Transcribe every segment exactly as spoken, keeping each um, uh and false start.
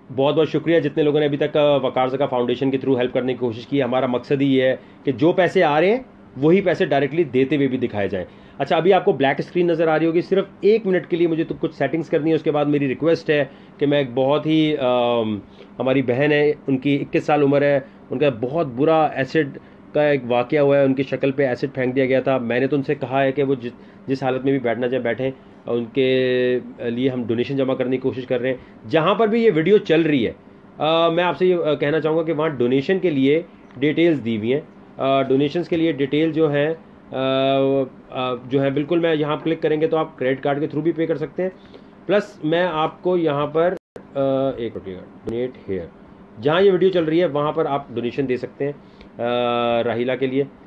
बहुत बहुत शुक्रिया जितने लोगों ने अभी तक अ, वकार ज़का फाउंडेशन के थ्रू हेल्प करने की कोशिश की। हमारा मकसद ही ये है कि जो पैसे आ रहे हैं वही पैसे डायरेक्टली देते हुए भी दिखाए जाएं। अच्छा, अभी आपको ब्लैक स्क्रीन नज़र आ रही होगी, सिर्फ एक मिनट के लिए मुझे तो कुछ सेटिंग्स करनी है। उसके बाद मेरी रिक्वेस्ट है कि मैं एक बहुत ही अम, हमारी बहन है, उनकी इक्कीस साल उम्र है, उनका बहुत बुरा एसिड का एक वाक़या हुआ है, उनकी शक्ल पे एसिड फेंक दिया गया था। मैंने तो उनसे कहा है कि वो जिस जिस हालत में भी बैठना चाहे बैठें। उनके लिए हम डोनेशन जमा करने की कोशिश कर रहे हैं। जहाँ पर भी ये वीडियो चल रही है, अ, मैं आपसे ये अ, कहना चाहूँगा कि वहाँ डोनेशन के लिए डिटेल्स दी हुई हैं। डोनेशंस के लिए डिटेल जो है जो है बिल्कुल, मैं यहाँ क्लिक करेंगे तो आप क्रेडिट कार्ड के थ्रू भी पे कर सकते हैं। प्लस मैं आपको यहाँ पर अ, एक रुपये डोनेट हेयर, जहाँ ये वीडियो चल रही है वहाँ पर आप डोनेशन दे सकते हैं अ, राहिला के लिए। अ,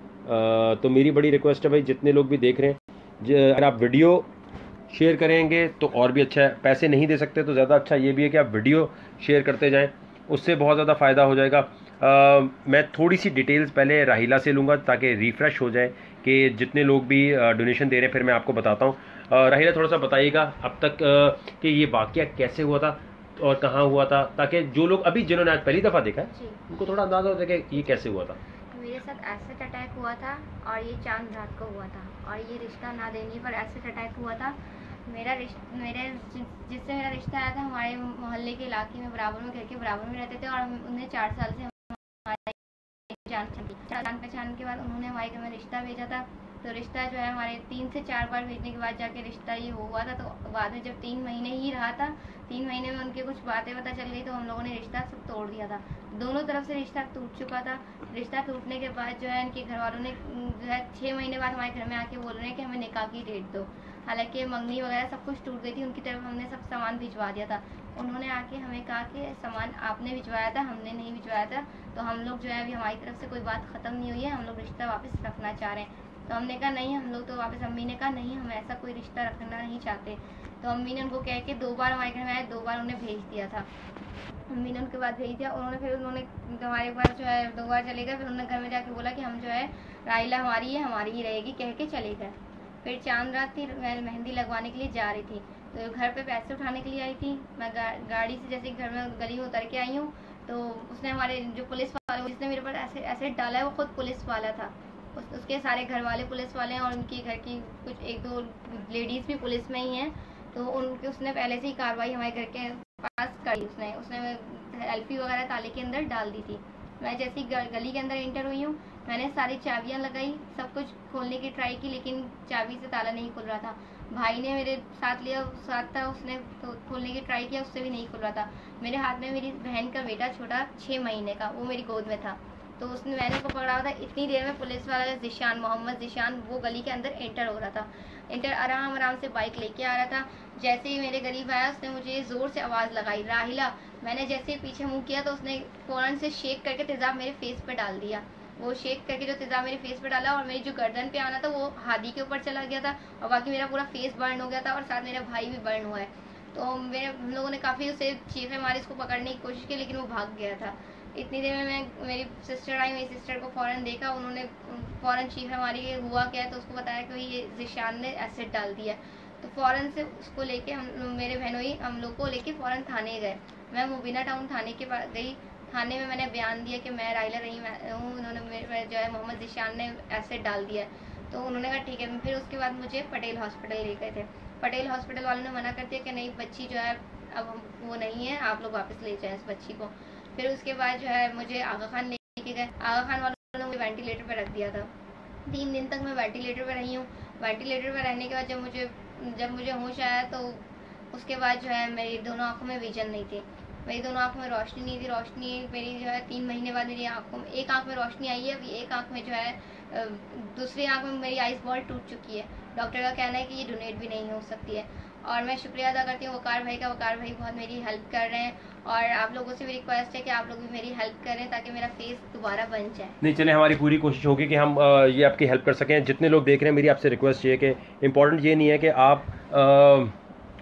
तो मेरी बड़ी रिक्वेस्ट है भाई, जितने लोग भी देख रहे हैं, ज- अगर आप वीडियो शेयर करेंगे तो और भी अच्छा है। पैसे नहीं दे सकते तो ज़्यादा अच्छा ये भी है कि आप वीडियो शेयर करते जाएं, उससे बहुत ज़्यादा फ़ायदा हो जाएगा। अ, मैं थोड़ी सी डिटेल्स पहले राहिला से लूँगा ताकि रिफ़्रेश हो जाए कि जितने लोग भी डोनेशन दे रहे हैं, फिर मैं आपको बताता हूँ। अ, राहिला, थोड़ा सा बताइएगा अब तक अ, कि ये वाक़या कैसे हुआ था और कहाँ हुआ था, ताकि जो लोग अभी जिन्होंने आज पहली दफ़ा देखा है जी उनको थोड़ा अंदाज़ा हो जाए कि ये कैसे हुआ था। मेरे साथ एसिड अटैक हुआ था और ये चांद रात को हुआ था और ये रिश्ता ना देने पर एसिड अटैक हुआ था। मेरा रिश्ता मेरे जिस- जिससे मेरा रिश्ता आया था, हमारे मोहल्ले के इलाके में बराबर में, घर के बराबर में रहते थे और हम- उन्हें चार साल से हमारी जान पहचान थी। जान पहचान के बाद उन्होंने हमारे घर में रिश्ता भेजा था। तो रिश्ता जो है हमारे तीन से चार बार भेजने के बाद जाके रिश्ता ये हुआ था। तो बाद में जब तीन महीने ही रहा था, तीन महीने में उनकी कुछ बातें पता चल गई, तो हम लोगों ने रिश्ता सब तोड़ दिया था। दोनों तरफ से रिश्ता टूट चुका था। रिश्ता टूटने के बाद जो है इनके घर वालों ने जो है छः महीने बाद हमारे घर में आके बोल रहे हैं कि हमें निकाह की डेट दो। हालांकि मंगनी वगैरह सब कुछ टूट गई थी, उनकी तरफ हमने सब सामान भिजवा दिया था। उन्होंने आके हमें कहा कि सामान आपने भिजवाया था, हमने नहीं भिजवाया था। तो हम लोग जो है अभी हमारी तरफ से कोई बात ख़त्म नहीं हुई है, हम लोग रिश्ता वापस रखना चाह रहे हैं। तो हमने कहा नहीं, हम लोग तो वापस, अम्मी ने कहा नहीं, हम ऐसा कोई रिश्ता रखना नहीं चाहते। तो अम्मी ने उनको कह के दो बार हमारे घर में आए, दो बार उन्हें भेज दिया था। अम्मी ने उनके बाद भेज दिया। उन्होंने फिर उन्होंने हमारे पास जो है दो बार चले गए। फिर उन्होंने घर में जाके बोला कि हम जो है राइला हमारी है, हमारी ही रहेगी, कह के चले गए। फिर चांद रात थी, मैं मेहंदी लगवाने के लिए जा रही थी, तो घर पे पैसे उठाने के लिए आई थी। मैं गा, गाड़ी से जैसे घर में गली में उतर के आई हूँ, तो उसने हमारे जो पुलिस वाले, जिसने मेरे पर ऐसे ऐसे डाला है, वो खुद पुलिस वाला था। उस, उसके सारे घर वाले पुलिस वाले हैं और उनकी घर की कुछ एक दो लेडीज़ भी पुलिस में ही हैं। तो उनके उसने पहले से ही कार्रवाई हमारे घर के पास करी। उसने उसने एल्फी वगैरह ताले के अंदर डाल दी थी। मैं जैसी गली के अंदर एंटर हुई हूँ, मैंने सारी चाबियाँ लगाई, सब कुछ खोलने की ट्राई की, लेकिन चाबी से ताला नहीं खुल रहा था। भाई ने मेरे साथ लिया, साथ था, उसने तो खोलने की ट्राई किया, उससे भी नहीं खुल रहा था। मेरे हाथ में मेरी बहन का बेटा छोटा छः महीने का, वो मेरी गोद में था। तो उसने मैंने उसको पकड़ा हुआ था। इतनी देर में पुलिस वाला जिशान, मोहम्मद जिशान, वो गली के अंदर एंटर हो रहा था। एंटर आराम आराम से बाइक लेके आ रहा था। जैसे ही मेरे करीब आया, उसने मुझे ज़ोर से आवाज़ लगाई, राहिला। मैंने जैसे ही पीछे मुँह किया तो उसने फ़ौरन से शेक करके तेज़ाब मेरे फेस पे डाल दिया। वो शेक करके जो तेज़ाब मेरे फेस पे डाला और मेरी जो गर्दन पे आना था वो हादी के ऊपर चला गया था, और बाकी मेरा पूरा फेस बर्न हो गया था और साथ मेरा भाई भी बर्न हुआ है। तो मेरे हम लोगों ने काफ़ी उसे चीखें मारी, उसको पकड़ने की कोशिश की, लेकिन वो भाग गया था। इतनी देर में मैं मेरी सिस्टर आई, मेरी सिस्टर को फ़ौरन देखा, उन्होंने फ़ौरन चीखें मारी कि हुआ क्या है। तो उसको बताया कि ये जिशान ने एसिड डाल दिया। तो फ़ौरन से उसको लेके हम, मेरे बहनोई, हम लोग को लेके फ़ौरन थाने गए। मैं मुबीना टाउन थाने के पास गई। थाने में मैंने बयान दिया कि मैं राइला रही हूँ, उन्होंने मेरे जो है मोहम्मद जिशान ने एसिड डाल दिया है। तो उन्होंने कहा ठीक है। फिर उसके बाद मुझे पटेल हॉस्पिटल ले गए थे। पटेल हॉस्पिटल वालों ने मना कर दिया कि नहीं, बच्ची जो है अब वो नहीं है, आप लोग वापस ले जाएं इस बच्ची को। फिर उसके बाद जो है मुझे आगा खान लेके गए। आगा खान वालों ने मुझे वेंटिलेटर पर रख दिया था। तीन दिन तक मैं वेंटिलेटर पर रही हूँ। वेंटिलेटर पर रहने के बाद जब मुझे जब मुझे होश आया, तो उसके बाद जो है मेरी दोनों आँखों में विजन नहीं थी, मेरी दोनों आँखों में रोशनी नहीं थी। रोशनी मेरी जो है तीन महीने बाद मेरी आँखों में, एक आँख में रोशनी आई है, अभी एक आँख में जो है, दूसरी आँख में मेरी आइस बॉल टूट चुकी है। डॉक्टर का कहना है कि ये डोनेट भी नहीं हो सकती है। और मैं शुक्रिया अदा करती हूँ वकार भाई का। वकार भाई बहुत मेरी हेल्प कर रहे हैं, और आप लोगों से भी रिक्वेस्ट है कि आप लोग भी मेरी हेल्प करें ताकि मेरा फेस दोबारा बन जाए। नहीं, चलें, हमारी पूरी कोशिश होगी कि हम अ, ये आपकी हेल्प कर सकें। जितने लोग देख रहे हैं, मेरी आपसे रिक्वेस्ट ये है कि इम्पॉर्टेंट ये नहीं है कि आप अ,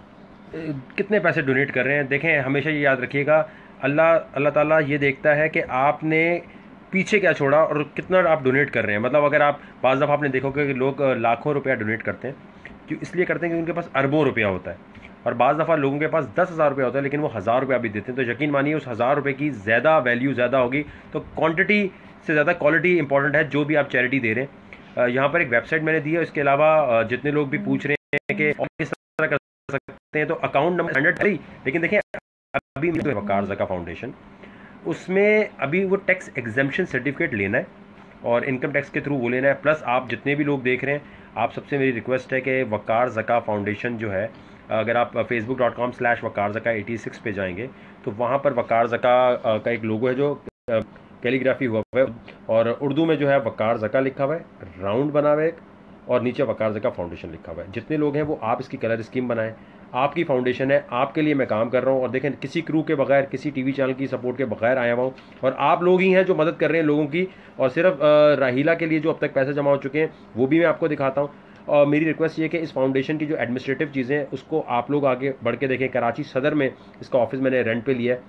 कितने पैसे डोनेट कर रहे हैं। देखें, हमेशा ये याद रखिएगा, अल्लाह अल्लाह ताला ये देखता है कि आपने पीछे क्या छोड़ा और कितना आप डोनेट कर रहे हैं। मतलब अगर आप बाज़ दफ़ा आपने देखोगे कि लोग लाखों रुपया डोनेट करते हैं, क्यों? इसलिए करते हैं कि उनके पास अरबों रुपया होता है। और बाज़ दफ़ा लोगों के पास दस हज़ार रुपये होता है लेकिन वो हज़ार रुपया भी देते हैं, तो यकीन मानिए उस हज़ार रुपये की ज़्यादा वैल्यू ज़्यादा होगी। तो क्वांटिटी से ज़्यादा क्वालिटी इंपॉर्टेंट है जो भी आप चैरिटी दे रहे हैं। यहाँ पर एक वेबसाइट मैंने दी है, इसके अलावा जितने लोग भी पूछ रहे हैं कि किस तरह कर सकते हैं, तो अकाउंट नंबर स्टैंडर्ड है, लेकिन देखिए अभी तो वकार ज़का फाउंडेशन, उसमें अभी वो टैक्स एग्जेम्पशन सर्टिफिकेट लेना है और इनकम टैक्स के थ्रू वो लेना है। प्लस आप जितने भी लोग देख रहे हैं, आप सबसे मेरी रिक्वेस्ट है कि वकार ज़का फाउंडेशन जो है, अगर आप Facebook dot com slash Waqar Zaka eighty six पे जाएंगे तो वहाँ पर वकार ज़का का एक लोगो है जो कैलीग्राफी हुआ हुआ है और उर्दू में जो है वकार ज़का लिखा हुआ है, राउंड बना हुआ है और नीचे वकार ज़का फाउंडेशन लिखा हुआ है। जितने लोग हैं वो आप इसकी कलर स्कीम बनाएं, आपकी फाउंडेशन है, आपके लिए मैं काम कर रहा हूँ। और देखें किसी क्रू के बगैर, किसी टीवी चैनल की सपोर्ट के बगैर आया हुआ हूँ और आप लोग ही हैं जो मदद कर रहे हैं लोगों की। और सिर्फ राहीला के लिए जो अब तक पैसे जमा हो चुके हैं वो भी मैं आपको दिखाता हूँ। और मेरी रिक्वेस्ट ये है कि इस फाउंडेशन की जो एडमिनिस्ट्रेटिव चीज़ें हैं उसको आप लोग आगे बढ़ के देखें। कराची सदर में इसका ऑफिस मैंने रेंट पे लिया है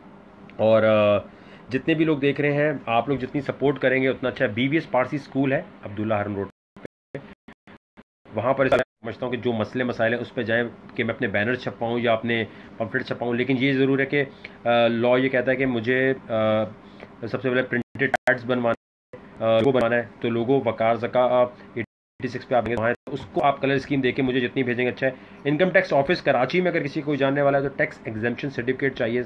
और जितने भी लोग देख रहे हैं, आप लोग जितनी सपोर्ट करेंगे उतना अच्छा है। B V S Parsi school है अब्दुल्ला हरम रोड पे, वहाँ पर समझता हूँ कि जो मसले मसाइल हैं उस पर जाएँ कि मैं अपने बैनर छपाऊँ या अपने पम्फलेट छपाऊँ। लेकिन ये ज़रूर है कि लॉ ये कहता है कि मुझे आ, सबसे पहले प्रिंटेड एड्स बनवाना है, लोगो बनवाना है, तो लोगो वकार ज़का एटी सिक्स पे आप वहाँ तो उसको आप कलर स्कीम देके मुझे जितनी भेजेंगे अच्छा है। इनकम टैक्स ऑफिस कराची में अगर किसी को जानने वाला है तो टैक्स एग्जेम्पशन सर्टिफिकेट चाहिए,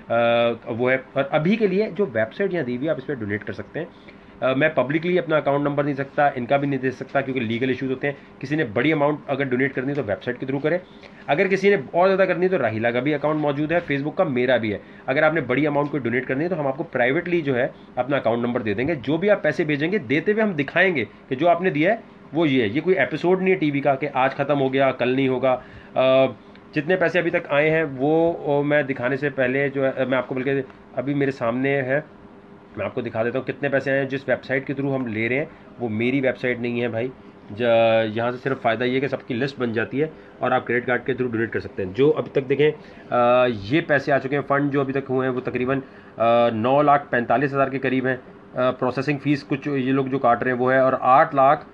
आ, वो है। और अभी के लिए जो वेबसाइट यहाँ दी हुई है आप इस पर डोनेट कर सकते हैं। Uh, मैं पब्लिकली अपना अकाउंट नंबर नहीं सकता, इनका भी नहीं दे सकता क्योंकि लीगल इश्यूज होते हैं। किसी ने बड़ी अमाउंट अगर डोनेट करनी है तो वेबसाइट के थ्रू करें, अगर किसी ने और ज़्यादा करनी है तो राहीला का भी अकाउंट मौजूद है, फेसबुक का मेरा भी है। अगर आपने बड़ी अमाउंट को डोनेट करनी है तो हम आपको प्राइवेटली जो है अपना अकाउंट नंबर दे देंगे। जो भी आप पैसे भेजेंगे देते हुए हम दिखाएंगे कि जो आपने दिया है वो ये है। ये कोई एपिसोड नहीं है टीवी का कि आज ख़त्म हो गया कल नहीं होगा। uh, जितने पैसे अभी तक आए हैं वो मैं दिखाने से पहले जो है मैं आपको बल्कि अभी मेरे सामने है, मैं आपको दिखा देता हूँ कितने पैसे आए हैं। जिस वेबसाइट के थ्रू हम ले रहे हैं वो मेरी वेबसाइट नहीं है भाई। यहाँ से सिर्फ फ़ायदा ये है कि सबकी लिस्ट बन जाती है और आप क्रेडिट कार्ड के थ्रू डोनेट कर सकते हैं। जो अभी तक देखें आ, ये पैसे आ चुके हैं, फ़ंड जो अभी तक हुए हैं वो तकरीबन नौ लाख पैंतालीस हज़ार के करीब हैं। प्रोसेसिंग फ़ीस कुछ ये लोग जो काट रहे हैं वो है, और आठ लाख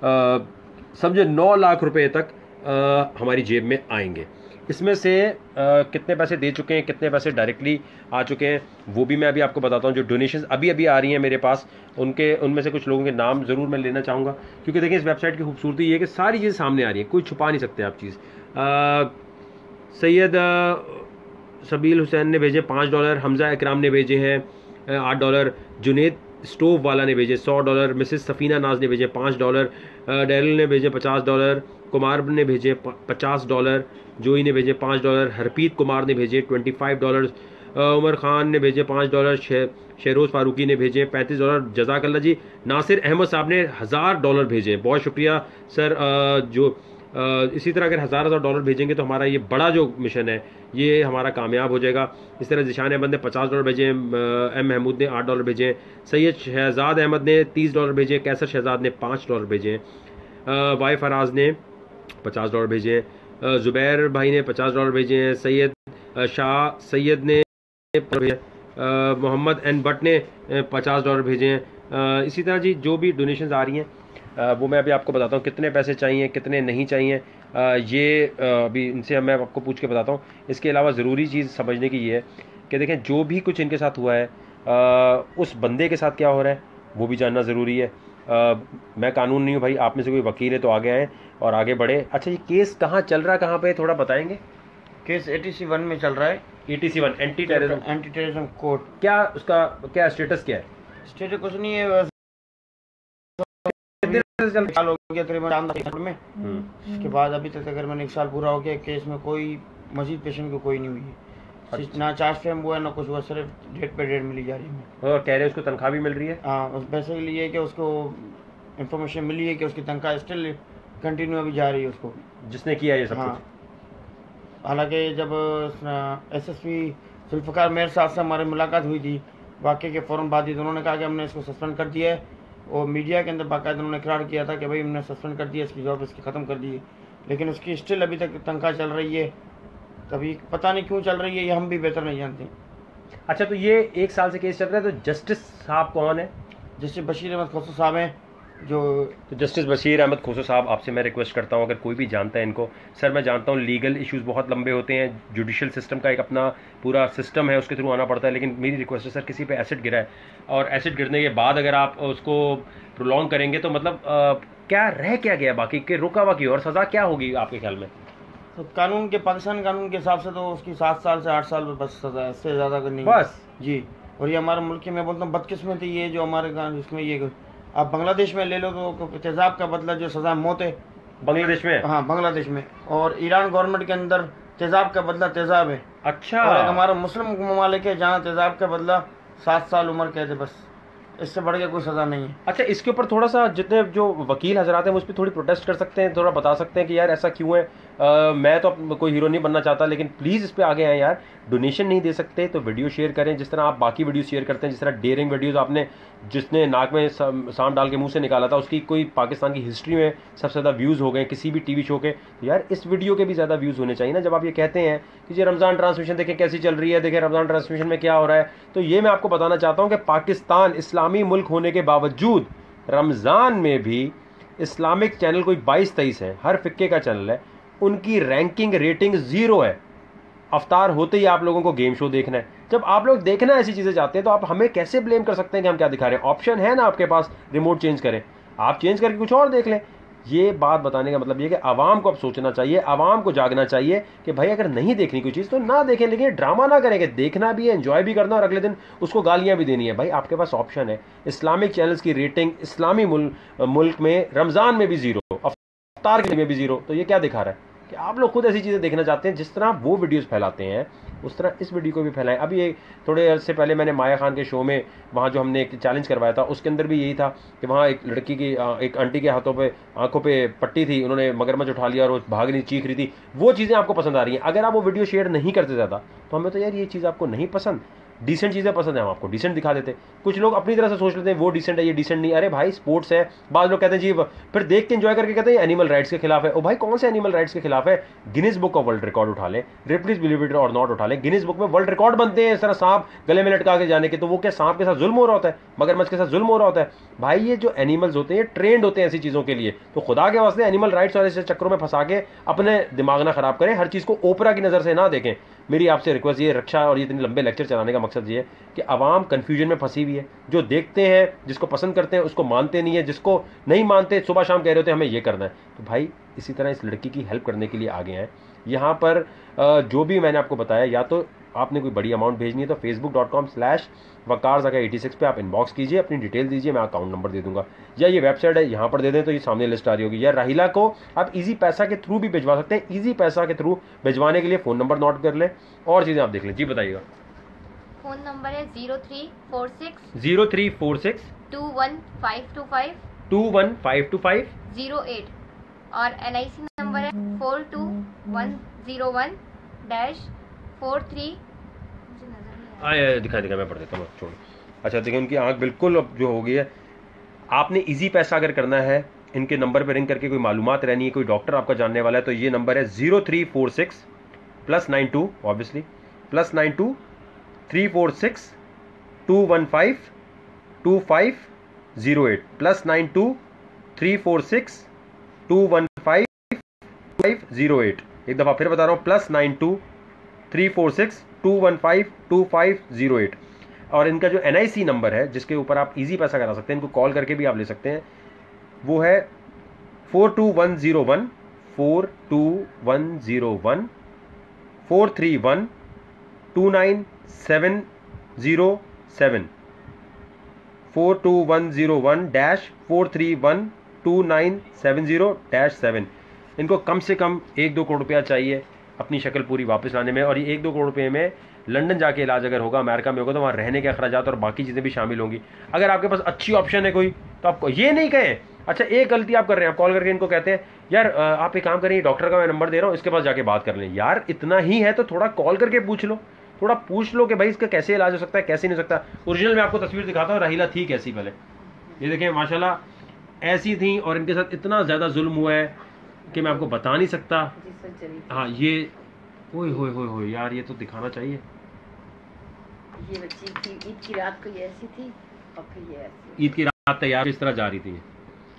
समझे नौ लाख रुपये तक आ, हमारी जेब में आएंगे। इसमें से आ, कितने पैसे दे चुके हैं, कितने पैसे डायरेक्टली आ चुके हैं वो भी मैं अभी आपको बताता हूँ। जो डोनेशंस अभी अभी आ रही हैं मेरे पास, उनके उनमें से कुछ लोगों के नाम ज़रूर मैं लेना चाहूँगा क्योंकि देखिए इस वेबसाइट की खूबसूरती ये है कि सारी चीज़ें सामने आ रही है, कोई छुपा नहीं सकते आप चीज़। सैयद सबील हुसैन ने भेजे पाँच डॉलर, हमज़ा इकराम ने भेजे हैं आठ डॉलर, जुनेद स्टोव वाला ने भेजे सौ डॉलर, मिसेस सफ़ीना नाज ने भेजे पाँच डॉलर, डेरिल ने भेजे पचास डॉलर, कुमार ने भेजे पचास डॉलर, जोई ने भेजे पाँच डॉलर, हरप्रीत कुमार ने भेजे twenty five dollar, Umar Khan ने भेजे पाँच डॉलर, शहरोज़ फारूकी ने भेजे पैंतीस डॉलर। जज़ाकल्लाह जी। नासिर अहमद साहब ने हज़ार डॉलर भेजे, बहुत शुक्रिया सर। जो इसी तरह अगर हज़ार हज़ार डॉलर भेजेंगे तो हमारा ये बड़ा जो मिशन है ये हमारा कामयाब हो जाएगा। इस तरह जिशान अहमद ने पचास डॉलर भेजे, एम महमूद ने आठ डॉलर भेजे, सैयद शहजाद अहमद ने तीस डॉलर भेजे, कैसर शहजाद ने पाँच डॉलर भेजे, वाई फराज ने पचास डॉलर भेजे, ज़ुबैर भाई ने पचास डॉलर भेजे हैं, सैयद शाह सैयद ने मोहम्मद एन भट्ट ने पचास डॉलर भेजे हैं। इसी तरह जी जो भी डोनेशंस आ रही हैं वो मैं अभी आपको बताता हूँ कितने पैसे चाहिए कितने नहीं चाहिए, ये अभी इनसे मैं आपको पूछ के बताता हूँ। इसके अलावा ज़रूरी चीज़ समझने की ये है कि देखें जो भी कुछ इनके साथ हुआ है उस बंदे के साथ क्या हो रहा है वो भी जानना ज़रूरी है। आ, मैं कानून नहीं हूँ भाई, आप में से कोई वकील है तो आगे आएँ और आगे बढ़े। अच्छा ये केस कहाँ चल रहा है, कहाँ पे थोड़ा बताएंगे? Case A T C one में चल रहा है। A T C one anti terrorism anti terrorism court. क्या उसका क्या स्टेटस क्या है? स्टेटस कुछ नहीं है, बस साल हो गया तकरीबन में। इसके बाद अभी तक तकरीबन एक साल पूरा हो गया, केस में कोई मजीद पेशेंट को कोई नहीं हुई है। अच्छा। ना चार्ज फ्रेम हुआ है ना कुछ हुआ, सिर्फ डेट पे डेट मिली जा रही है। और कह रहे हैं उसको तनख्वाह भी मिल रही है। हाँ उस पैसे के लिए कि उसको इन्फॉर्मेशन मिली है कि उसकी तनख्वाह स्टिल कंटिन्यू अभी जा रही है उसको, जिसने किया ये सब। हाँ हालांकि जब एस एस पी जुल्फ़िकार मेयर साहब से हमारी मुलाकात हुई थी वाक़े के फ़ौरन बाद ही, तो उन्होंने कहा कि हमने इसको सस्पेंड कर दिया है, और मीडिया के अंदर बाकायदा उन्होंने इकरार किया था कि भाई हमने सस्पेंड कर दिया, इसकी जॉब इसकी ख़त्म कर दी है, लेकिन उसकी स्टिल अभी तक तनख्वाह चल रही है। तभी पता नहीं क्यों चल रही है, ये हम भी बेहतर नहीं जानते। अच्छा तो ये एक साल से केस चल रहा है, तो जस्टिस साहब कौन है? जस्टिस बशीर अहमद खसू साहब हैं, जो तो जस्टिस बशीर अहमद खोसो साहब, आपसे मैं रिक्वेस्ट करता हूँ, अगर कोई भी जानता है इनको, सर मैं जानता हूँ लीगल इश्यूज़ बहुत लंबे होते हैं, जुडिशल सिस्टम का एक अपना पूरा सिस्टम है, उसके थ्रू आना पड़ता है, लेकिन मेरी रिक्वेस्ट है सर, किसी पे एसिड गिरा है और एसिड गिरने के बाद अगर आप उसको प्रोलॉन्ग करेंगे तो मतलब आ, क्या रह क्या गया बाकी के रुका हुआ की, और सज़ा क्या होगी आपके ख्याल में? तो कानून के, पाकिस्तान कानून के हिसाब से तो उसकी सात साल से आठ साल बस सजा है, इससे ज़्यादा करनी बस जी। और ये हमारे मुल्क की, मैं बोलता हूँ बदकिस्मती ये जो हमारे गाँव इसमें, ये आप बांग्लादेश में ले लो तो तेज़ाब का बदला जो सज़ा मौत है बांग्लादेश में, हाँ बांग्लादेश में, और ईरान गवर्नमेंट के अंदर तेज़ाब का बदला तेज़ाब है। अच्छा, और एक हमारा मुस्लिम ममालिक है जहाँ तेज़ाब का बदला सात साल उम्र कैद है, बस इससे बढ़ के कोई सज़ा नहीं है। अच्छा, इसके ऊपर थोड़ा सा जितने जो वकील हजरात हैं उस पर थोड़ी प्रोटेस्ट कर सकते हैं, थोड़ा बता सकते हैं कि यार ऐसा क्यों है। आ, मैं तो कोई हीरो नहीं बनना चाहता, लेकिन प्लीज़ इस पे आगे आए यार। डोनेशन नहीं दे सकते तो वीडियो शेयर करें, जिस तरह आप बाकी वीडियो शेयर करते हैं, जिस तरह डेयरिंग वीडियोज़ आपने, जिसने नाक में सांप डाल के मुंह से निकाला था, उसकी कोई पाकिस्तान की हिस्ट्री में सबसे ज़्यादा व्यूज़ हो गए किसी भी टीवी शो के, तो यार इस वीडियो के भी ज़्यादा व्यूज़ होने चाहिए ना। जब आप ये कहते हैं कि ये रमज़ान ट्रांसमिशन देखें कैसी चल रही है, देखें रमज़ान ट्रांसमिशन में क्या हो रहा है, तो ये मैं आपको बताना चाहता हूँ कि पाकिस्तान इस्लामी मुल्क होने के बावजूद रमज़ान में भी इस्लामिक चैनल कोई बाईस तेईस है, हर फिक्के का चैनल है, उनकी रैंकिंग रेटिंग ज़ीरो है। अफ्तार होते ही आप लोगों को गेम शो देखना है। जब आप लोग देखना ऐसी चीज़ें चाहते हैं तो आप हमें कैसे ब्लेम कर सकते हैं कि हम क्या दिखा रहे हैं? ऑप्शन है ना आपके पास, रिमोट चेंज करें, आप चेंज करके कुछ और देख लें। ये बात बताने का मतलब ये कि आवाम को अब सोचना चाहिए, आवाम को जागना चाहिए कि भाई अगर नहीं देखनी कोई चीज़ तो ना देखें, लेकिन ड्रामा ना करें कि देखना भी है, एंजॉय भी करना और अगले दिन उसको गालियाँ भी देनी है। भाई आपके पास ऑप्शन है। इस्लामिक चैनल्स की रेटिंग इस्लामी मुल्क में रमज़ान में भी ज़ीरो, अफ्तार के में भी ज़ीरो, तो ये क्या दिखा रहा है कि आप लोग खुद ऐसी चीज़ें देखना चाहते हैं। जिस तरह वो वीडियोस फैलाते हैं उस तरह इस वीडियो को भी फैलाएं। अभी ये थोड़े अर्से पहले मैंने माया खान के शो में, वहाँ जो हमने एक चैलेंज करवाया था, उसके अंदर भी यही था कि वहाँ एक लड़की की, एक आंटी के हाथों पे, आंखों पे पट्टी थी, उन्होंने मगरमच्छ उठा लिया और वो भाग रही, चीख रही थी। वो चीज़ें आपको पसंद आ रही हैं। अगर आप वो वीडियो शेयर नहीं करते ज़्यादा तो हमें तो यार ये चीज़ आपको नहीं पसंद, डिसेंट चीज़ें पसंद है, हम आपको डिसेंट दिखा देते। कुछ लोग अपनी तरह से सोच लेते हैं वो डिसेंट है ये डिसेंट नहीं। अरे भाई स्पोर्ट्स है, बाद लोग कहते हैं जी, फिर देख के एंजॉय करके कहते हैं एनिमल राइट्स के खिलाफ है। ओ भाई कौन से एनिमल राइट्स के खिलाफ है? Guinness book of world record उठा ले, रिप्लीज बिलीव इट और नॉट उठा ले, गिनीज बुक में वर्ल्ड रिकॉर्ड बनते हैं इस तरह सांप गले में लटका के जाने के। तो वो क्या सांप के साथ जुल्म हो रहा होता है, मगरमच्छ के साथ जुल्म हो रहा होता है? भाई ये जो एनिमल्स होते हैं ये ट्रेंड होते हैं ऐसी चीज़ों के लिए। तो खुदा के वास्ते एनिमल राइट्स और ऐसे चक्करों में फंसा के अपने दिमाग ना खराब करें, हर चीज़ को ओपरा की नज़र से ना देखें। मेरी आपसे रिक्वेस्ट ये, रक्षा और ये इतने लंबे लेक्चर चलाने का मकसद ये है कि आवाम कन्फ्यूजन में फंसी हुई है। जो देखते हैं, जिसको पसंद करते हैं उसको मानते नहीं है, जिसको नहीं मानते सुबह शाम कह रहे होते हैं हमें ये करना है। तो भाई इसी तरह इस लड़की की हेल्प करने के लिए आगे हैं। यहाँ पर जो भी मैंने आपको बताया, या तो आपने कोई बड़ी अमाउंट भेजनी है तो Facebook dot com slash Waqar Zaka eighty six पर आप इनबॉक्स कीजिए, अपनी डिटेल दीजिए, मैं अकाउंट नंबर दे दूंगा, या ये वेबसाइट है यहाँ पर दे दें तो ये सामने लिस्ट आ रही होगी। या राहिला को आप इजी पैसा के थ्रू भी भिजवा सकते हैं। इजी पैसा के थ्रू भिजवाने के लिए फ़ोन नंबर नोट कर लें और चीज़ें आप देख लें। जी बताइएगा। फ़ोन नंबर है zero three four six zero three four six two one five two five two one five two five zero eight, और एन आई सी नंबर है four two one zero one dash four three. आए दिखा दिखा मैं पढ़ देता हूँ, छोड़ो। अच्छा देखिए, उनकी आंख बिल्कुल अब जो हो गई है। आपने इजी पैसा अगर करना है, इनके नंबर पर रिंग करके कोई मालूमात रहनी है, कोई डॉक्टर आपका जानने वाला है, तो ये नंबर है zero three four six plus nine two obviously plus nine two three four six two one five two five zero eight plus nine two three four six two one five five zero eight. एक दफ़ा फिर बता रहा हूँ, plus nine two three four six two one five two five zero eight. और इनका जो N I C number है जिसके ऊपर आप इजी पैसा करा सकते हैं, इनको कॉल करके भी आप ले सकते हैं, वो है four two one zero one four two one zero one four three one two nine seven zero seven four two one zero one dash four three one two nine seven zero dash seven. इनको कम से कम एक दो करोड़ रुपया चाहिए अपनी शक्ल पूरी वापस लाने में, और ये एक दो करोड़ रुपये में लंदन जाके इलाज अगर होगा, अमेरिका में होगा, तो वहाँ रहने के अखराजात और बाकी चीज़ें भी शामिल होंगी। अगर आपके पास अच्छी ऑप्शन है कोई, तो आपको ये नहीं कहें। अच्छा एक गलती आप कर रहे हैं, आप कॉल करके इनको कहते हैं यार आप एक काम करिए, डॉक्टर का मैं नंबर दे रहा हूँ, इसके पास जाके बात कर लें। यार इतना ही है तो थोड़ा कॉल करके पूछ लो, थोड़ा पूछ लो कि भाई इसका कैसे इलाज हो सकता है, कैसे नहीं हो सकता। ओरिजिनल मैं आपको तस्वीर दिखाता हूँ, राहिला थी कैसी पहले, ये देखें माशाल्लाह ऐसी थी, और इनके साथ इतना ज़्यादा जुल्म हुआ है कि मैं आपको बता नहीं सकता। हाँ ये ओए होए होए होए यार, ये तो दिखाना चाहिए। ये बच्ची थी ईद की रात को ये ऐसी थी, और फिर ये ऐसी। ईद की रात तैयार इस तरह जा रही थी।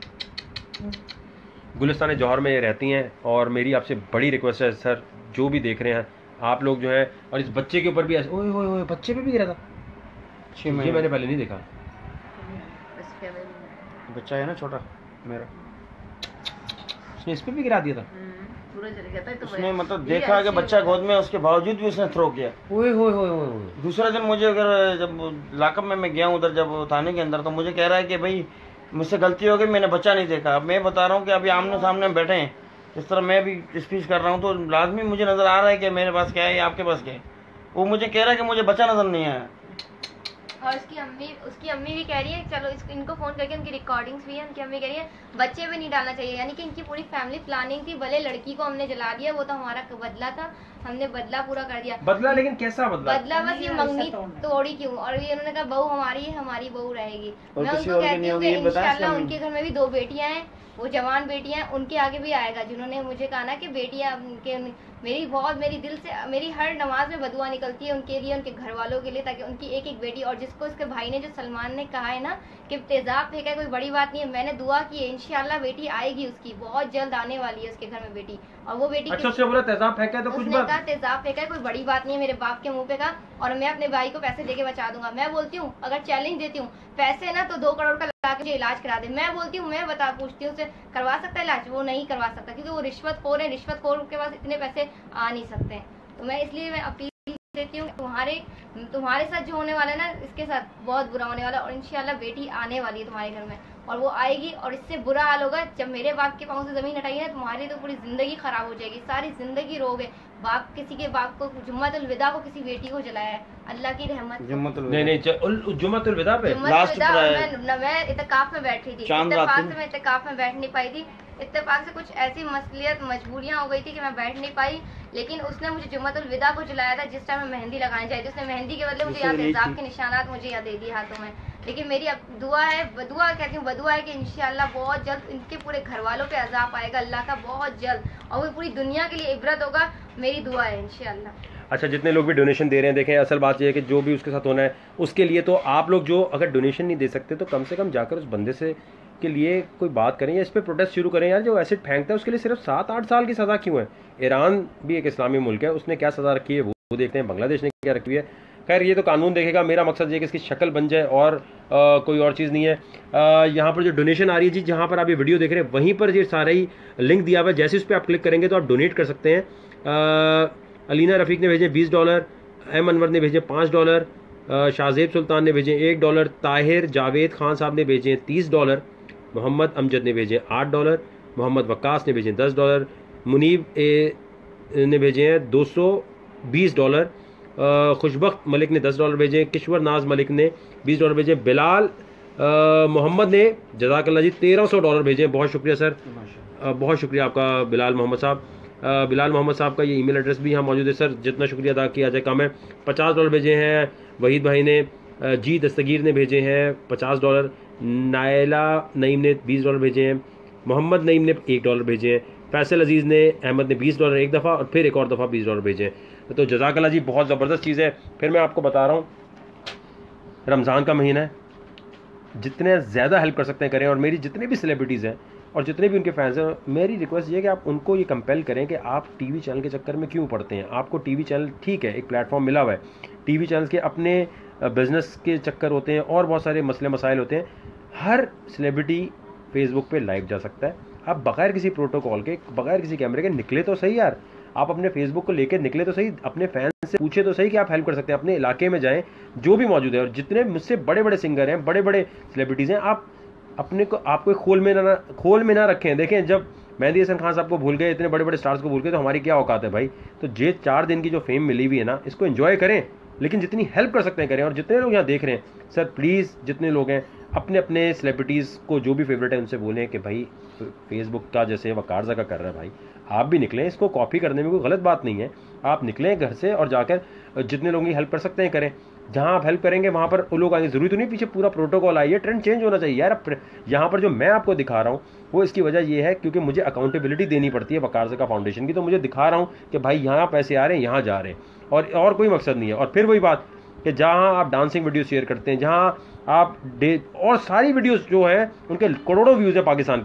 गुलिस्तान जौहर में रहती हैं और मेरी आपसे बड़ी रिक्वेस्ट है सर, जो भी देख रहे हैं आप लोग जो है, और इस बच्चे के ऊपर भी ऐसे ओए ओए ओए बच्चे पे भी गिरा था, छः ये महीने मैंने पहले नहीं देखा। बस family में। बच्चा है ना छोटा मेरा, उसने इस पे भी गिरा दिया था। हम्म, पूरा चले गया था तो उसने बस- मतलब ये देखा कि ऐसे बच्चा होता है। गोद में है, उसके बावजूद भी उसने थ्रो किया। ओए ओए ओए ओए ओए। दूसरा दिन मुझे अगर जब लाकअप में मैं गया उधर जब थाने के अंदर, तो मुझे कह रहा है कि भाई मुझसे गलती हो गई, मैंने बच्चा नहीं देखा। अब मैं बता रहा हूँ कि अभी आमने सामने बैठे हैं, इस तरह मैं भी स्पीच कर रहा हूँ, तो लाजमी मुझे नज़र आ रहा है कि मेरे पास क्या है या आपके पास क्या है। वो मुझे कह रहा है कि मुझे बच्चा नज़र नहीं आया। और उसकी अम्मी उसकी अम्मी भी कह रही है, चलो इसको इनको फोन करके उनकी रिकॉर्डिंग्स भी है, उनकी अम्मी कह रही है बच्चे भी नहीं डालना चाहिए। यानी कि इनकी पूरी फैमिली प्लानिंग थी, भले लड़की को हमने जला दिया, वो तो हमारा बदला था, हमने बदला पूरा कर दिया। बदला, लेकिन कैसा बदला? बदला बस ये नहीं, मंगनी ऐसा तोड़ना। तोड़ी क्यों, और ये उन्होंने कहा बहू हमारी है, हमारी बहू रहेगी। और मैं किसी उनको और की कहती नहीं हूँ होगी, कि ये बताया इंशाल्लाह इसने उनके घर में भी दो बेटियां हैं, वो जवान बेटियां हैं, उनके आगे भी आएगा। जिन्होंने मुझे कहा ना कि बेटियां उनके, मेरी बहुत मेरी दिल से मेरी हर नमाज में बदुआ निकलती है उनके लिए, उनके घर वालों के लिए, ताकि उनकी एक एक बेटी, और जिसको उसके भाई ने, जो सलमान ने कहा है ना कि तेजाब फेंका है कोई बड़ी बात नहीं है, मैंने दुआ की है इंशाल्लाह बेटी आएगी उसकी, बहुत जल्द आने वाली है उसके घर में बेटी। और वो बेटी अच्छा, उसने बोला तेजाब फेंका है तो कुछ उसने बात? कहा तेजाब फेंका है कोई बड़ी बात नहीं है, मेरे बाप के मुंह पे कहा, और मैं अपने भाई को पैसे देके बचा दूंगा। मैं बोलती हूँ अगर चैलेंज देती हूँ पैसे ना तो दो करोड़ का ला के मुझे इलाज करा दे। मैं बोलती हूँ, मैं बता पूछती हूँ उसे करवा सकता है इलाज, वो नहीं करवा सकता क्योंकि वो रिश्वतखोर है, रिश्वतखोर के पास इतने पैसे आ नहीं सकते हैं। तो मैं इसलिए मैं अपील देती हूँ, तुम्हारे तुम्हारे साथ जो होने वाला है ना, इसके साथ बहुत बुरा होने वाला है, और इंशाल्लाह बेटी आने वाली है तुम्हारे घर में, और वो आएगी, और इससे बुरा हाल होगा जब मेरे बाप के पाँव से जमीन हटाई है, तुम्हारी तो पूरी जिंदगी खराब हो जाएगी, सारी जिंदगी रोगे। बाप किसी के बाप को जुम्मतुल विदा को किसी बेटी को जलाया है, अल्लाह की रहमत से। जुम्मतुल नहीं नहीं, च- उल- जुम्मतुल विदा पे जुम्मतुल लास्ट विदा, पर और है। मैं न- मैं इत्तेकाफ में बैठी थी, चांद रात इत्तेफाक थी। से मैं इत्तेकाफ में बैठ नहीं पाई थी, इत्तेफाक से कुछ ऐसी मसलियत मजबूरियां हो गई थी कि मैं बैठ नहीं पाई। लेकिन उसने मुझे जुम्मतुल विदा को जलाया था जिस टाइम मैं मेहंदी लगानी चाहिए थी, उसने मेहंदी के बदले मुझे उससे यहाँ नहीं तेजाब थी। के निशानात मुझे यहाँ दे दिए हाथों में। लेकिन मेरी अब दुआ है, बदुआ कहती हूँ, बदुआ है कि इंशाल्लाह बहुत जल्द इनके पूरे घर वालों पे अजाब आएगा अल्लाह का, बहुत जल्द, और वो पूरी दुनिया के लिए इबरत होगा। मेरी दुआ है इंशाल्लाह। अच्छा, जितने लोग भी डोनेशन दे रहे हैं, देखें असल बात यह है कि जो भी उसके साथ होना है उसके लिए, तो आप लोग जो अगर डोनेशन नहीं दे सकते तो कम से कम जाकर उस बंदे से के लिए कोई बात करें या इस पर प्रोटेस्ट शुरू करें। यार जो एसिड फेंकता है उसके लिए सिर्फ सात आठ साल की सज़ा क्यों है? ईरान भी एक इस्लामी मुल्क है, उसने क्या सज़ा रखी है वो वो देखते हैं, बांग्लादेश ने क्या रखी है। खैर ये तो कानून देखेगा, मेरा मकसद ये है कि इसकी शक्ल बन जाए और आ, कोई और चीज़ नहीं है। आ, यहाँ पर जो डोनेशन आ रही है जी, जहाँ पर आप ये वीडियो देख रहे हैं वहीं पर ये सारा ही लिंक दिया हुआ है, जैसे उस पर आप क्लिक करेंगे तो आप डोनेट कर सकते हैं। आ, अलीना रफ़ीक ने भेजे बीस डॉलर, एम अनवर ने भेजे पाँच डॉलर, शाहजेब सुल्तान ने भेजे एक डॉलर, ताहिर जावेद खान साहब ने भेजे तीस डॉलर, मोहम्मद अमजद ने भेजे आठ डॉलर, मोहम्मद वक्कास ने भेजे दस डॉलर, मुनीब ए ने भेजे हैं दो सौ बीस डॉलर, खुशबख्त मलिक ने दस डॉलर भेजे, किश्वर नाज मलिक ने बीस डॉलर भेजे, बिलाल मोहम्मद ने जज़ाकल्लाह जी तेरह सौ डॉलर भेजे। बहुत शुक्रिया सर, अ, बहुत शुक्रिया आपका बिलाल मोहम्मद साहब। अ, बिलाल मोहम्मद साहब का ये ईमेल एड्रेस भी यहाँ मौजूद है सर, जितना शुक्रिया अदा किया जाए कम है। पचास डॉलर भेजे हैं वहीद भाई ने, अ, जी दस्तगीर ने भेजे हैं पचास डॉलर, नायला नईम ने बीस डॉलर भेजे हैं, मोहम्मद नईम ने एक डॉलर भेजे हैं, फैसल अजीज़ ने अहमद ने बीस डॉलर एक दफ़ा और फिर एक और दफ़ा बीस डॉलर भेजे हैं। तो जज़ाकल्लाह जी, बहुत ज़बरदस्त चीज़ है। फिर मैं आपको बता रहा हूँ, रमज़ान का महीना है, जितने ज़्यादा हेल्प कर सकते हैं करें, और मेरी जितने भी सेलिब्रिटीज़ हैं और जितने भी उनके फैंस हैं, मेरी रिक्वेस्ट ये है कि आप उनको ये कंपेल करें कि आप टीवी चैनल के चक्कर में क्यों पड़ते हैं। आपको टीवी चैनल ठीक है, एक प्लेटफॉर्म मिला हुआ है, टीवी चैनल के अपने बिज़नेस के चक्कर होते हैं और बहुत सारे मसले मसाइल होते हैं। हर सेलिब्रिटी फेसबुक पे लाइव जा सकता है, आप बगैर किसी प्रोटोकॉल के, बगैर किसी कैमरे के निकले तो सही यार, आप अपने फेसबुक को लेकर निकले तो सही, अपने फैंस से पूछे तो सही कि आप हेल्प कर सकते हैं, अपने इलाके में जाएं जो भी मौजूद है। और जितने मुझसे बड़े बड़े सिंगर हैं, बड़े बड़े सेलिब्रिटीज़ हैं, आप अपने को आपको खोल में ना खोल में ना रखें। देखें, जब मेहंदी हसन खान साहब को भूल गए, इतने बड़े बड़े स्टार्स को भूल गए, तो हमारी क्या औकात है भाई। तो ये चार दिन की जो फेम मिली हुई है ना, इसको एंजॉय करें, लेकिन जितनी हेल्प कर सकते हैं करें। और जितने लोग यहाँ देख रहे हैं सर, प्लीज़ जितने लोग हैं अपने अपने सेलिब्रिटीज़ को जो भी फेवरेट है उनसे बोलें कि भाई फेसबुक का जैसे वकार ज़का कर रहा है भाई, आप भी निकलें, इसको कॉपी करने में कोई गलत बात नहीं है। आप निकलें घर से और जाकर जितने लोगों की हेल्प कर सकते हैं करें। जहाँ आप हेल्प करेंगे वहाँ पर वो लोग आएंगे। ज़रूरी तो नहीं पीछे पूरा प्रोटोकॉल आई है, ट्रेंड चेंज होना चाहिए यार। यहाँ पर जो मैं आपको दिखा रहा हूँ वो इसकी वजह ये है क्योंकि मुझे अकाउंटेबिलिटी देनी पड़ती है वकार ज़का फाउंडेशन की, तो मुझे दिखा रहा हूँ कि भाई यहाँ पैसे आ रहे हैं, यहाँ जा रहे हैं, और और कोई मकसद नहीं है। और फिर वही बात कि जहाँ आप डांसिंग वीडियो शेयर करते हैं, जहाँ आप डे और सारी वीडियोस जो हैं उनके करोड़ों व्यूज़ हैं पाकिस्तान के,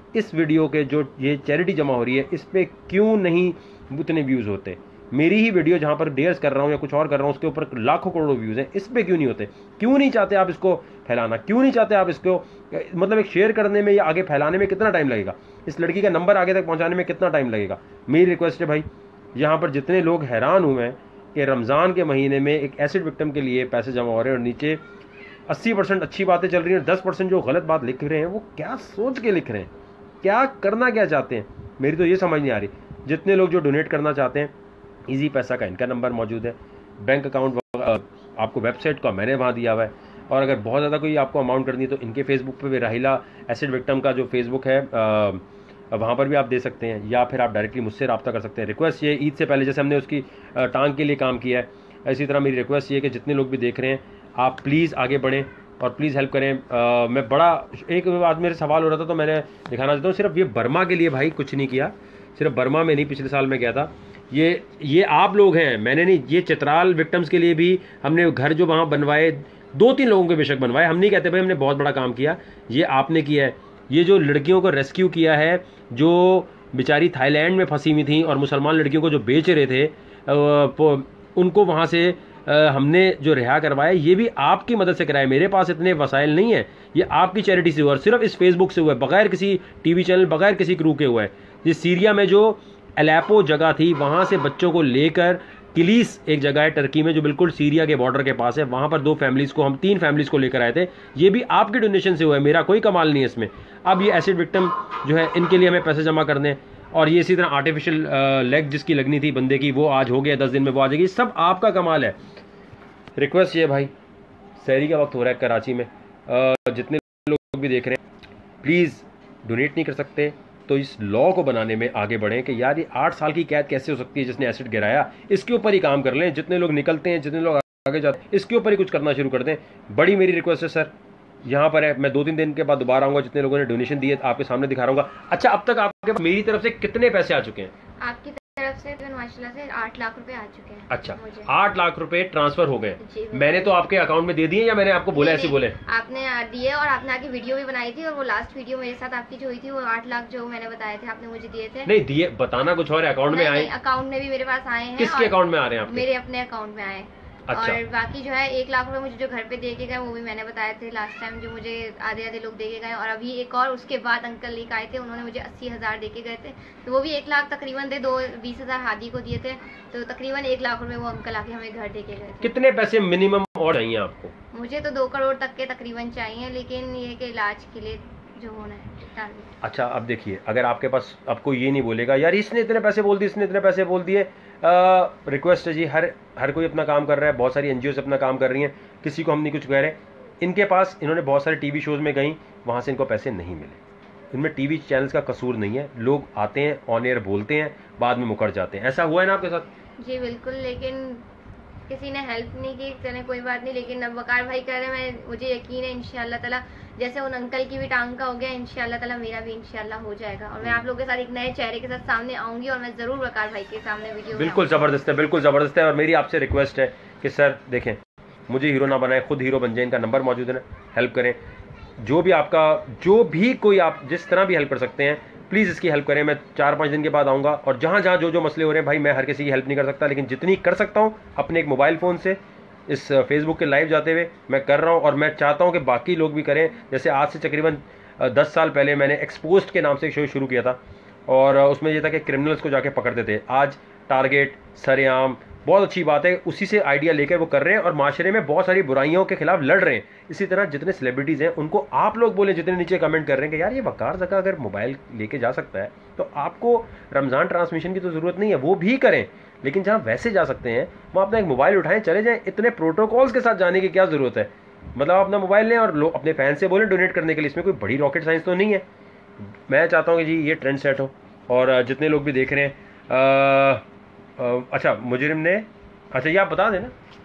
इस वीडियो के जो ये चैरिटी जमा हो रही है इस पर क्यों नहीं उतने व्यूज़ होते? मेरी ही वीडियो जहाँ पर डेयर्स कर रहा हूँ या कुछ और कर रहा हूँ उसके ऊपर लाखों करोड़ों व्यूज़ हैं, इस पर क्यों नहीं होते? क्यों नहीं चाहते आप इसको फैलाना? क्यों नहीं चाहते आप इसको, मतलब एक शेयर करने में या आगे फैलाने में कितना टाइम लगेगा? इस लड़की का नंबर आगे तक पहुँचाने में कितना टाइम लगेगा? मेरी रिक्वेस्ट है भाई, यहाँ पर जितने लोग हैरान हुए हैं कि रमज़ान के महीने में एक एसिड विक्टिम के लिए पैसे जमा हो रहे हैं और नीचे अस्सी परसेंट अच्छी बातें चल रही हैं, दस परसेंट जो गलत बात लिख रहे हैं वो क्या सोच के लिख रहे हैं, क्या करना क्या चाहते हैं? मेरी तो ये समझ नहीं आ रही। जितने लोग जो डोनेट करना चाहते हैं, इजी पैसा का इनका नंबर मौजूद है, बैंक अकाउंट आपको वेबसाइट का मैंने वहाँ दिया हुआ है, और अगर बहुत ज़्यादा कोई आपको अमाउंट करनी है तो इनके फेसबुक पे भी राहिला एसिड विक्टिम का जो फेसबुक है वहाँ पर भी आप दे सकते हैं, या फिर आप डायरेक्टली मुझसे रब्ता कर सकते हैं। रिक्वेस्ट ये, ईद से पहले जैसे हमने उसकी टांग के लिए काम किया है, इसी तरह मेरी रिक्वेस्ट ये है कि जितने लोग भी देख रहे हैं आप प्लीज़ आगे बढ़ें और प्लीज़ हेल्प करें। आ, मैं बड़ा एक आज मेरे सवाल हो रहा था तो मैंने दिखाना चाहता हूँ, सिर्फ ये बर्मा के लिए भाई कुछ नहीं किया, सिर्फ बर्मा में नहीं, पिछले साल मैं गया था, ये ये आप लोग हैं, मैंने नहीं, ये चित्राल विक्टिम्स के लिए भी हमने घर जो वहाँ बनवाए, दो तीन लोगों के बेशक बनवाए, हम नहीं कहते भाई हमने बहुत बड़ा काम किया, ये आपने किया है। ये जो लड़कियों को रेस्क्यू किया है, जो बेचारी थाईलैंड में फंसी हुई थी और मुसलमान लड़कियों को जो बेच रहे थे उनको वहाँ से हमने जो रिहा करवाया, ये भी आपकी मदद से कराया। मेरे पास इतने वसाइल नहीं है, ये आपकी चैरिटी से हुआ और सिर्फ इस फेसबुक से हुआ है, बगैर किसी टीवी चैनल, बगैर किसी क्रू के हुआ है। ये सीरिया में जो एलेपो जगह थी वहाँ से बच्चों को लेकर किलीस एक जगह है टर्की में जो बिल्कुल सीरिया के बॉर्डर के पास है, वहाँ पर दो फैमिलीज़ को, हम तीन फैमिलीज़ को लेकर आए थे, ये भी आपके डोनेशन से हुआ है, मेरा कोई कमाल नहीं है इसमें। अब ये एसिड विक्टिम जो है इनके लिए हमें पैसे जमा करने, और ये इसी तरह आर्टिफिशियल लेग जिसकी लगनी थी बंदे की वो आज हो गया, दस दिन में वो आ जाएगी, सब आपका कमाल है। रिक्वेस्ट ये भाई, सहरी का वक्त हो रहा है कराची में, आ, जितने लोग भी देख रहे हैं प्लीज़ डोनेट नहीं कर सकते तो इस लॉ को बनाने में आगे बढ़ें कि यार ये आठ साल की कैद कैसे हो सकती है जिसने एसिड गिराया, इसके ऊपर ही काम कर लें। जितने लोग निकलते हैं, जितने लोग आगे जाते हैं, इसके ऊपर ही कुछ करना शुरू कर दें। बड़ी मेरी रिक्वेस्ट है सर, यहाँ पर है, मैं दो तीन दिन के बाद दोबारा आऊँगा, जितने लोगों ने डोनेशन दिए आपके सामने दिखा रहा हूँ। अच्छा, अब तक आपके पास मेरी तरफ से कितने पैसे आ चुके हैं? आपकी तरफ से तो माशाल्लाह से आठ लाख रुपए आ चुके हैं। अच्छा, आठ लाख रुपए ट्रांसफर हो गए। मैंने तो आपके अकाउंट में दे दिए या मैंने आपको बोला ऐसे बोले? आपने दिए और आपने आगे वीडियो भी बनाई थी, और वो लास्ट वीडियो मेरे साथ आपकी जो हुई थी वो आठ लाख जो मैंने बताए थे आपने मुझे दिए थे। नहीं दिए, बताना कुछ और है, अकाउंट में आए? अकाउंट में भी मेरे पास आए हैं। किसके अकाउंट में आ रहे हैं? मेरे अपने अकाउंट में आए। अच्छा। और बाकी जो है एक लाख रुपए मुझे जो घर पे दे के गए वो भी मैंने बताए थे लास्ट टाइम, जो मुझे आधे आधे लोग दे के गए, और अभी एक और उसके बाद अंकल लेके आए थे, उन्होंने मुझे अस्सी हजार दे के गए थे, तो वो भी एक लाख तकरीबन थे, दो बीस हजार हादी को दिए थे, तो तकरीबन एक लाख रुपए वो अंकल आके हमें घर दे के गए थे। कितने पैसे मिनिमम और चाहिए आपको? मुझे तो दो करोड़ तक के तकरीबन चाहिए, लेकिन ये के इलाज के लिए जो होना है। अच्छा, अब देखिए, अगर आपके पास, आपको ये नहीं बोलेगा यार इसने इतने पैसे बोल दिए, इसने इतने पैसे बोल दिए, रिक्वेस्ट है जी, हर हर कोई अपना काम कर रहा है, बहुत सारी एनजीओ अपना काम कर रही हैं, किसी को हम नहीं कुछ कह रहे। इनके पास, इन्होंने बहुत सारे टीवी शोज़ में गई, वहाँ से इनको पैसे नहीं मिले। इनमें टीवी चैनल्स का कसूर नहीं है, लोग आते हैं ऑन एयर बोलते हैं, बाद में मुकर जाते हैं। ऐसा हुआ है ना आपके साथ? जी बिल्कुल, लेकिन किसी ने हेल्प नहीं की। चले कोई बात नहीं, लेकिन अब वकार भाई कह रहे हैं, मैं मुझे यकीन है इंशाल्लाह ताला जैसे उन अंकल की भी टांग का हो गया, इंशाल्लाह ताला मेरा भी इंशाल्लाह हो जाएगा, और मैं आप लोगों के साथ एक नए चेहरे के साथ सामने आऊंगी, और मैं जरूर वकार भाई के सामने वीडियो। बिल्कुल ज़बरदस्त है, बिल्कुल ज़बरदस्त है। और मेरी आपसे रिक्वेस्ट है कि सर देखें, मुझे हीरो ना बनाए, खुद हीरो बन जाए। इनका नंबर मौजूद है ना, हेल्प करें। जो भी आपका, जो भी कोई आप जिस तरह भी हेल्प कर सकते हैं प्लीज़ इसकी हेल्प करें। मैं चार पाँच दिन के बाद आऊँगा, और जहाँ जहाँ जो जो मसले हो रहे हैं भाई, मैं हर किसी की हेल्प नहीं कर सकता, लेकिन जितनी कर सकता हूँ अपने एक मोबाइल फ़ोन से, इस फेसबुक के लाइव जाते हुए मैं कर रहा हूँ, और मैं चाहता हूँ कि बाकी लोग भी करें। जैसे आज से तकरीबन दस साल पहले मैंने एक्सपोज्ड के नाम से एक शो शुरू किया था, और उसमें यह था कि क्रिमिनल्स को जाके पकड़ते थे। आज टारगेट, सरेआम, बहुत अच्छी बात है, उसी से आइडिया लेकर वो कर रहे हैं, और माशरे में बहुत सारी बुराइयों के खिलाफ लड़ रहे हैं। इसी तरह जितने सेलिब्रिटीज़ हैं उनको आप लोग बोलें, जितने नीचे कमेंट कर रहे हैं कि यार ये वकार ज़का अगर मोबाइल लेके जा सकता है तो आपको रमज़ान ट्रांसमिशन की तो ज़रूरत नहीं है, वो भी करें। लेकिन जहाँ वैसे जा सकते हैं वहाँ अपना एक मोबाइल उठाएं, चले जाएं। इतने प्रोटोकॉल्स के साथ जाने की क्या ज़रूरत है? मतलब आप अपना मोबाइल लें और लोग अपने फैन से बोलें डोनेट करने के लिए, इसमें कोई बड़ी रॉकेट साइंस तो नहीं है। मैं चाहता हूँ कि जी ये ट्रेंड सेट हो, और जितने लोग भी देख रहे हैं, आ, आ, अच्छा मुजरिम ने, अच्छा ये आप बता देना,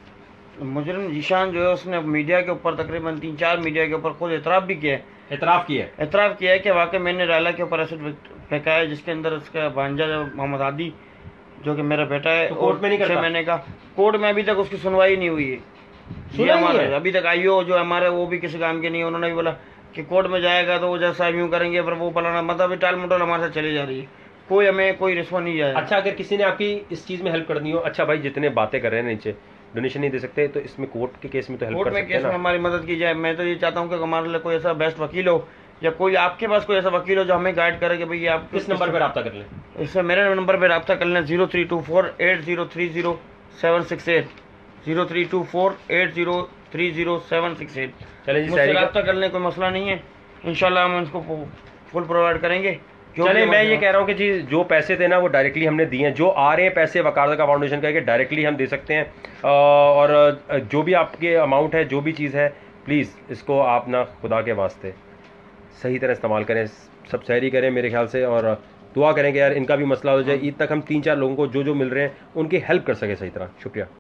मुजरिम जीशान जो है उसने मीडिया के ऊपर तकरीबन तीन चार मीडिया के ऊपर खुद एतराफ़ भी किया है, एतराफ़ किया है एतराफ़ किया है कि वाकई मैंने रायला के ऊपर एसिड फेंका है, जिसके अंदर उसका भांजा जो मोहम्मद आदि जो कि मेरा बेटा है, तो कोर्ट में नहीं करता? मैंने कहा कोर्ट में अभी तक उसकी सुनवाई नहीं हुई है। ये हमारे अभी तक आईओ जो हमारे वो भी किसी काम के नहीं है। उन्होंने भी बोला कि कोर्ट में जाएगा तो वो जैसा यूँ करेंगे, पर वो फलाना, मतलब टाल मटोल हमारे साथ चली जा रही है। कोई हमें कोई रिश्वत नहीं जाए। अच्छा, अगर किसी ने आपकी इस चीज़ में हेल्प करनी हो, अच्छा भाई जितने बातें कर रहे हैं नीचे डोनेशन नहीं दे सकते, तो इसमें कोर्ट के केस में तो हेल्प कोर्ट कर में सकते केस हैं में ना। हमारी मदद की जाए। मैं तो ये चाहता हूँ कि हमारे लिए कोई ऐसा बेस्ट वकील हो, या कोई आपके पास कोई ऐसा वकील हो जो हमें गाइड करे कि भाई आप किस नंबर पर रब्ता कर लें। इसमें मेरे नंबर पर रब्ता कर लें, zero three two four eight zero three zero seven six eight zero three two four eight zero three zero seven six eight चलें जी, मुझसे शायरी रब्ता कर लें, कोई मसला नहीं है। इंशाल्लाह हम इसको फुल प्रोवाइड करेंगे। जो चले, भी मैं हमारे- ये कह रहा हूँ कि जी जो पैसे थे ना वो डायरेक्टली हमने दिए हैं, जो आ रहे हैं पैसे वकार का फाउंडेशन का डायरेक्टली हम दे सकते हैं। अ, और अ, जो भी आपके अमाउंट है, जो भी चीज़ है, प्लीज़ इसको आप ना खुदा के वास्ते सही तरह इस्तेमाल करें, सब सहरी करें मेरे ख्याल से, और दुआ करें कि यार इनका भी मसला हो जाए। ईद तक हम तीन चार लोगों को जो जो मिल रहे हैं उनकी हेल्प कर सके सही तरह। शुक्रिया।